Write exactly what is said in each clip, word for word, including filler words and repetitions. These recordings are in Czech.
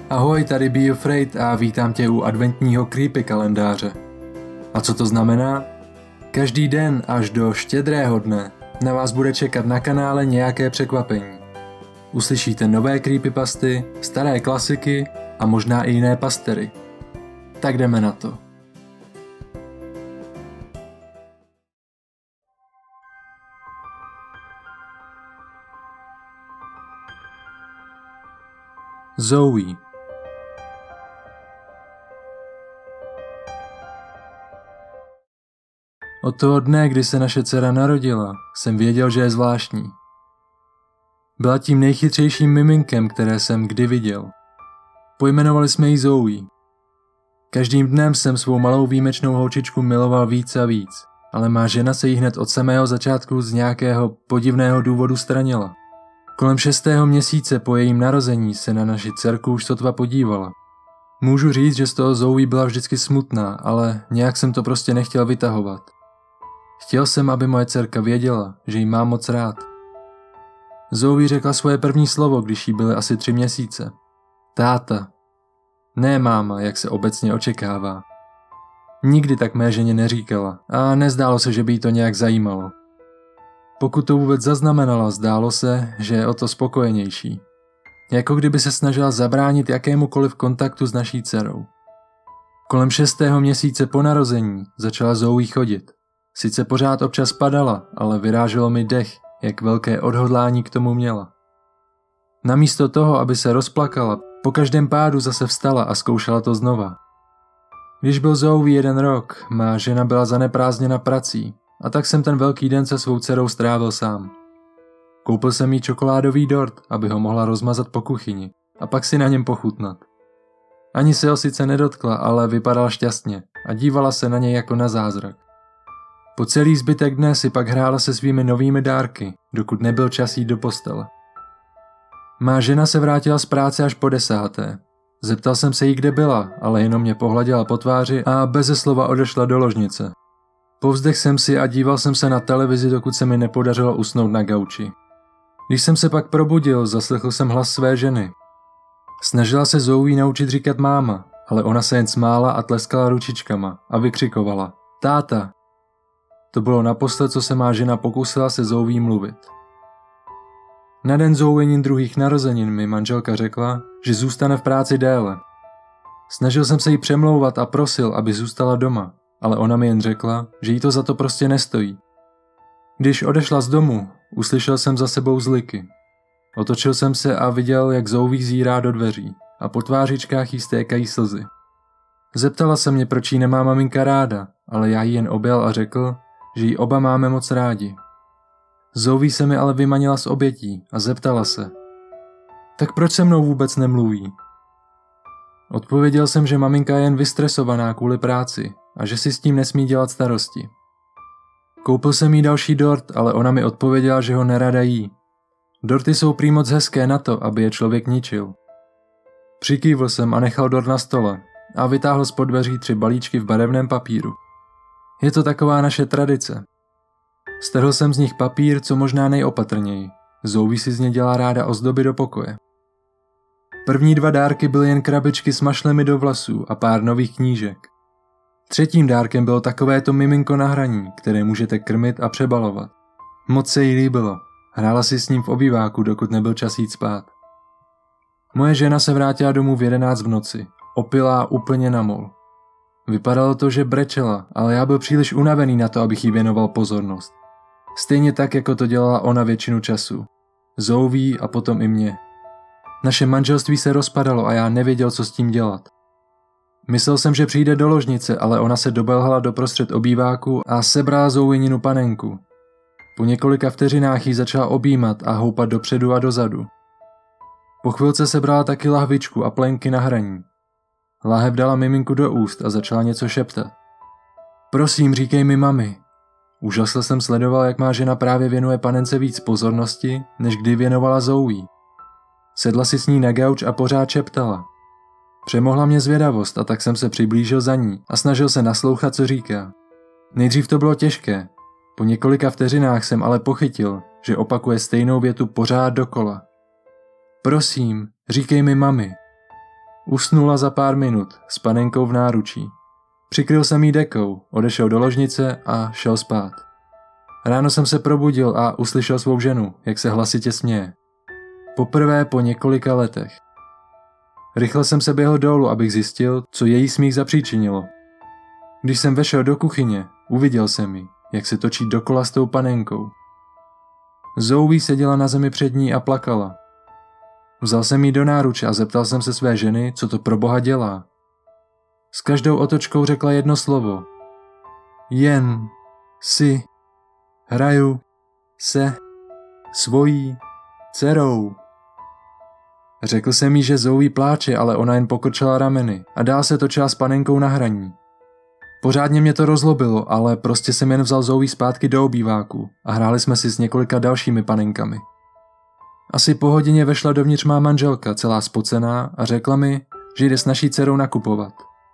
Ahoj, tady Be Afraid a vítám tě u adventního creepy kalendáře. A co to znamená? Každý den až do štědrého dne na vás bude čekat na kanále nějaké překvapení. Uslyšíte nové creepypasty, staré klasiky a možná i jiné pastery. Tak jdeme na to. Zoe. Od toho dne, kdy se naše dcera narodila, jsem věděl, že je zvláštní. Byla tím nejchytřejším miminkem, které jsem kdy viděl. Pojmenovali jsme ji Zoe. Každým dnem jsem svou malou výjimečnou holčičku miloval víc a víc, ale má žena se jí hned od samého začátku z nějakého podivného důvodu stranila. Kolem šestého měsíce po jejím narození se na naši dcerku už sotva podívala. Můžu říct, že z toho Zoe byla vždycky smutná, ale nějak jsem to prostě nechtěl vytahovat. Chtěl jsem, aby moje dcerka věděla, že jí mám moc rád. Zoe řekla svoje první slovo, když jí byly asi tři měsíce. Táta. Ne máma, jak se obecně očekává. Nikdy tak mé ženě neříkala a nezdálo se, že by jí to nějak zajímalo. Pokud to vůbec zaznamenala, zdálo se, že je o to spokojenější. Jako kdyby se snažila zabránit jakémukoliv kontaktu s naší dcerou. Kolem šestého měsíce po narození začala Zoe chodit. Sice pořád občas padala, ale vyráželo mi dech, jak velké odhodlání k tomu měla. Namísto toho, aby se rozplakala, po každém pádu zase vstala a zkoušela to znova. Když byl Zoe jeden rok, má žena byla zaneprázdněna prací a tak jsem ten velký den se svou dcerou strávil sám. Koupil jsem jí čokoládový dort, aby ho mohla rozmazat po kuchyni a pak si na něm pochutnat. Ani se ho sice nedotkla, ale vypadala šťastně a dívala se na něj jako na zázrak. Po celý zbytek dne si pak hrála se svými novými dárky, dokud nebyl čas jít do postele. Má žena se vrátila z práce až po desáté. Zeptal jsem se jí, kde byla, ale jenom mě pohladila po tváři a beze slova odešla do ložnice. Povzdech jsem si a díval jsem se na televizi, dokud se mi nepodařilo usnout na gauči. Když jsem se pak probudil, zaslechl jsem hlas své ženy. Snažila se Zoe naučit říkat máma, ale ona se jen smála a tleskala ručičkama a vykřikovala táta. To bylo naposled, co se má žena pokusila se Zoe mluvit. Na den Zoenin druhých narozenin mi manželka řekla, že zůstane v práci déle. Snažil jsem se jí přemlouvat a prosil, aby zůstala doma, ale ona mi jen řekla, že jí to za to prostě nestojí. Když odešla z domu, uslyšel jsem za sebou zliky. Otočil jsem se a viděl, jak Zoe zírá do dveří a po tvářičkách jí stékají slzy. Zeptala se mě, proč jí nemá maminka ráda, ale já jí jen objal a řekl, že ji oba máme moc rádi. Zoe se mi ale vymanila z obětí a zeptala se. Tak proč se mnou vůbec nemluví? Odpověděl jsem, že maminka je jen vystresovaná kvůli práci a že si s tím nesmí dělat starosti. Koupil jsem jí další dort, ale ona mi odpověděla, že ho nerada jí. Dorty jsou prý moc hezké na to, aby je člověk ničil. Přikývl jsem a nechal dort na stole a vytáhl z pod dveří tři balíčky v barevném papíru. Je to taková naše tradice. Strhl jsem z nich papír, co možná nejopatrněji. Zoe si z ně dělá ráda ozdoby do pokoje. První dva dárky byly jen krabičky s mašlemi do vlasů a pár nových knížek. Třetím dárkem bylo takovéto miminko na hraní, které můžete krmit a přebalovat. Moc se jí líbilo. Hrála si s ním v obýváku, dokud nebyl čas jít spát. Moje žena se vrátila domů v jedenáct v noci, opilá úplně na mol. Vypadalo to, že brečela, ale já byl příliš unavený na to, abych jí věnoval pozornost. Stejně tak, jako to dělala ona většinu času. Zoe a potom i mě. Naše manželství se rozpadalo a já nevěděl, co s tím dělat. Myslel jsem, že přijde do ložnice, ale ona se dobelhala doprostřed obýváku a sebrala Zoeninu panenku. Po několika vteřinách ji začala objímat a houpat dopředu a dozadu. Po chvilce sebrala taky lahvičku a plenky na hraní. Láhev dala miminku do úst a začala něco šeptat. Prosím, říkej mi mami. Úžasle jsem sledoval, jak má žena právě věnuje panence víc pozornosti, než kdy věnovala Zoe. Sedla si s ní na gauč a pořád šeptala. Přemohla mě zvědavost a tak jsem se přiblížil za ní a snažil se naslouchat, co říká. Nejdřív to bylo těžké. Po několika vteřinách jsem ale pochytil, že opakuje stejnou větu pořád dokola. Prosím, říkej mi mami. Usnula za pár minut s panenkou v náručí. Přikryl jsem jí dekou, odešel do ložnice a šel spát. Ráno jsem se probudil a uslyšel svou ženu, jak se hlasitě směje. Poprvé po několika letech. Rychle jsem se běhl dolů, abych zjistil, co její smích zapříčinilo. Když jsem vešel do kuchyně, uviděl jsem ji, jak se točí dokola s tou panenkou. Zoe seděla na zemi před ní a plakala. Vzal jsem jí do náruče a zeptal jsem se své ženy, co to pro boha dělá. S každou otočkou řekla jedno slovo. Jen si hraju se svojí dcerou. Řekl jsem jí, že Zoe pláče, ale ona jen pokrčila rameny a dál se točila s panenkou na hraní. Pořádně mě to rozlobilo, ale prostě jsem jen vzal Zoe zpátky do obýváku a hráli jsme si s několika dalšími panenkami. Asi po hodině vešla dovnitř má manželka, celá spocená, a řekla mi, že jde s naší dcerou nakupovat.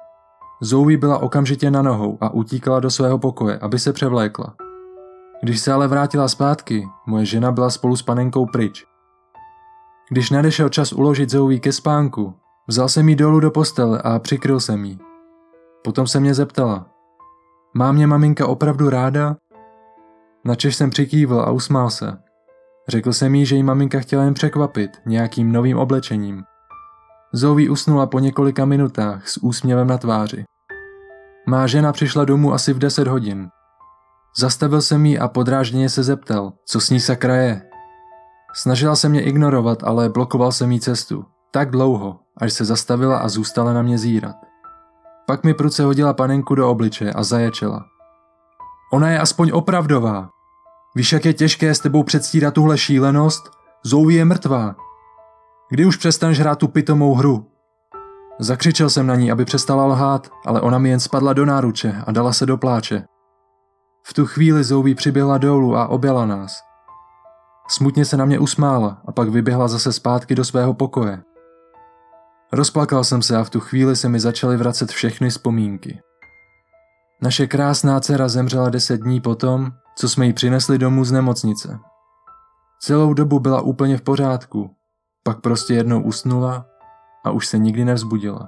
Zoe byla okamžitě na nohou a utíkala do svého pokoje, aby se převlékla. Když se ale vrátila zpátky, moje žena byla spolu s panenkou pryč. Když nadešel čas uložit Zoe ke spánku, vzal jsem jí dolů do postele a přikryl jsem jí. Potom se mě zeptala, má mě maminka opravdu ráda? Načež jsem přikývl a usmál se. Řekl jsem jí, že jí maminka chtěla jen překvapit nějakým novým oblečením. Zoe usnula po několika minutách s úsměvem na tváři. Má žena přišla domů asi v deset hodin. Zastavil jsem jí a podrážděně se zeptal, co s ní sakra je. Snažila se mě ignorovat, ale blokoval jsem jí cestu. Tak dlouho, až se zastavila a zůstala na mě zírat. Pak mi pruce hodila panenku do obličeje a zaječela. Ona je aspoň opravdová. Víš, jak je těžké s tebou předstírat tuhle šílenost? Zoe je mrtvá. Kdy už přestaneš hrát tu pitomou hru? Zakřičel jsem na ní, aby přestala lhát, ale ona mi jen spadla do náruče a dala se do pláče. V tu chvíli Zoe přiběhla dolů a objala nás. Smutně se na mě usmála a pak vyběhla zase zpátky do svého pokoje. Rozplakal jsem se a v tu chvíli se mi začaly vracet všechny vzpomínky. Naše krásná dcera zemřela deset dní potom, co jsme ji přinesli domů z nemocnice. Celou dobu byla úplně v pořádku, pak prostě jednou usnula a už se nikdy nevzbudila.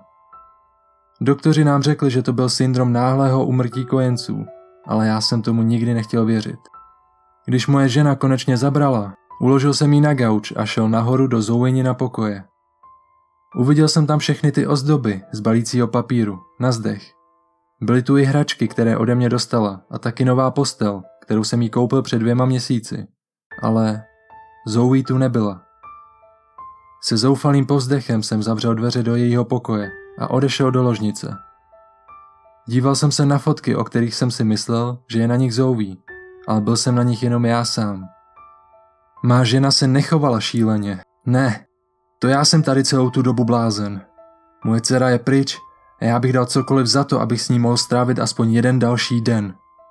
Doktoři nám řekli, že to byl syndrom náhlého úmrtí kojenců, ale já jsem tomu nikdy nechtěl věřit. Když moje žena konečně zabrala, uložil jsem ji na gauč a šel nahoru do Zoenina pokoje. Uviděl jsem tam všechny ty ozdoby z balícího papíru, na zdech. Byly tu i hračky, které ode mě dostala, a taky nová postel, kterou jsem jí koupil před dvěma měsíci. Ale Zoe tu nebyla. Se zoufalým povzdechem jsem zavřel dveře do jejího pokoje a odešel do ložnice. Díval jsem se na fotky, o kterých jsem si myslel, že je na nich Zoe, ale byl jsem na nich jenom já sám. Má žena se nechovala šíleně. Ne, to já jsem tady celou tu dobu blázen. Moje dcera je pryč a já bych dal cokoliv za to, abych s ní mohl strávit aspoň jeden další den.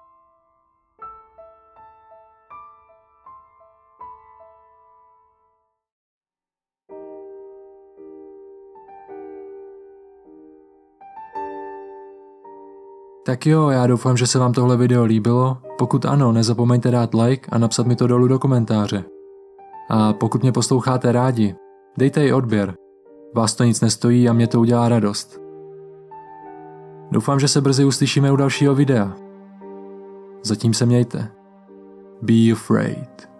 Tak jo, já doufám, že se vám tohle video líbilo. Pokud ano, nezapomeňte dát like a napsat mi to dolů do komentáře. A pokud mě posloucháte rádi, dejte i odběr. Vás to nic nestojí a mě to udělá radost. Doufám, že se brzy uslyšíme u dalšího videa. Zatím se mějte. Be afraid.